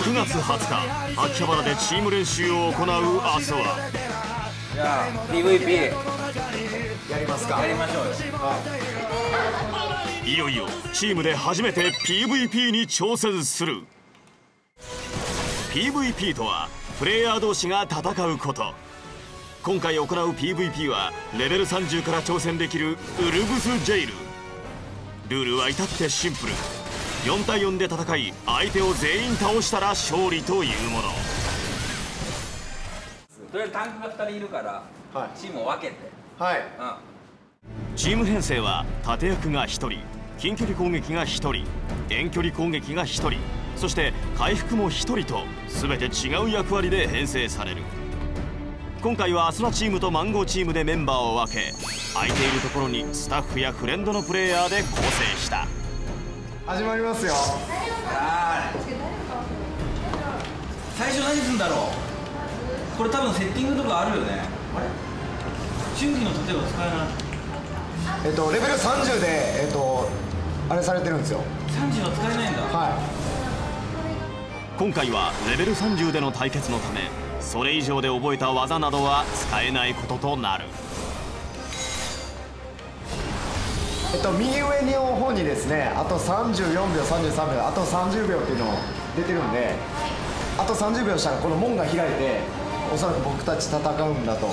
9月20日、秋葉原でチーム練習を行うアスワ。 じゃあ PVP やりますか。 やりましょうよ。 いよいよチームで初めて PVP に挑戦する。 PVP とはプレイヤー同士が戦うこと。今回行う PVP はレベル30から挑戦できるウルブスジェイル。ルールは至ってシンプル。4対4で戦い、相手を全員倒したら勝利というもの。 とりあえずタンクが2人いるから、 はい、 チームを分けて。 はい、 チーム編成は盾役が1人、近距離攻撃が1人、遠距離攻撃が1人、そして回復も1人と全て違う役割で編成される。今回はアスラチームとマンゴーチームでメンバーを分け、空いているところにスタッフやフレンドのプレイヤーで構成した。 始まりますよ。 最初何するんだろう。これ多分セッティングとかあるよね。あれ春季の盾は使えない。 レベル30であれされてるんですよ。 30は使えないんだ。 は今回はレベル30での対決のため、それ以上で覚えた技などは使えないこととなる。 右上の方にですね、あと34秒、33秒、あと30秒っていうの出てるんで、あと30秒したらこの門が開いて、おそらく僕たち戦うんだと。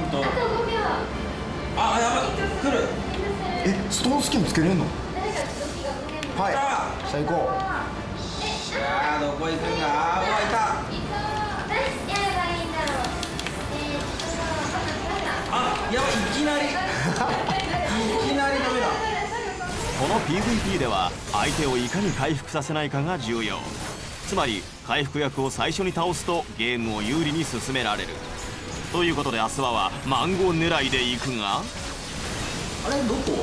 あ、やばい、来る。 ストーンスキンつけれんの？はい、じゃあ行こう。 さあ、どこ行くんだ。あ、うわ、いた。あ、やばい、いきなりいきなりダメだ。 この PVP では相手をいかに回復させないかが重要。つまり回復役を最初に倒すとゲームを有利に進められる。ということでアスワはマンゴー狙いでいくが、 あれ、どこ？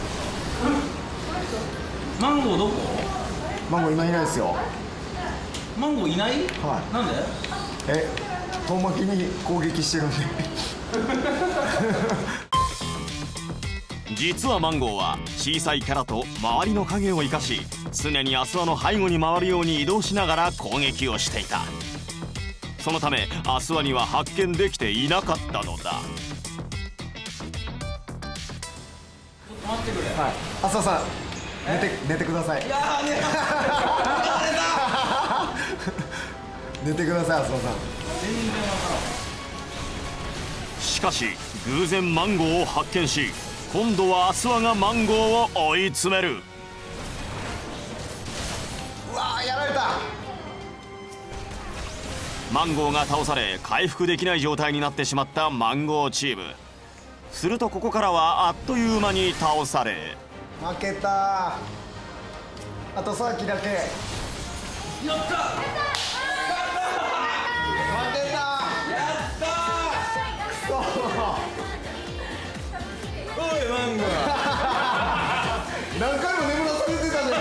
マンゴーどこ？ マンゴー今いないですよ。 マンゴーいない？ はい。 なんで？ 遠巻きに攻撃してるんで実はマンゴーは小さいキャラと周りの影を生かし、常にアスワの背後に回るように移動しながら攻撃をしていた。そのためアスワには発見できていなかったのだ。 待ってくれ。 はい、浅田さん寝てください。 いやー、寝た寝てください、浅田さん。 全然わからん。 しかし偶然マンゴーを発見し、今度はアスワがマンゴーを追い詰める。 うわー、やられた。 マンゴーが倒され回復できない状態になってしまったマンゴーチーム。するとここからはあっという間に倒され、 負けた。あとさっきだけ。 やった。 負けた。くそ。 おい、マンゴー。 何回も眠らされてたじゃない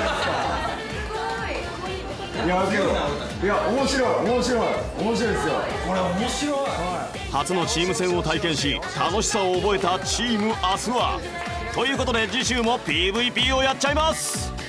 ですか。いやけど、いや面白いですよ。 これ面白い。 初のチーム戦を体験し楽しさを覚えたチームアスワ。ということで次週も PVP をやっちゃいます。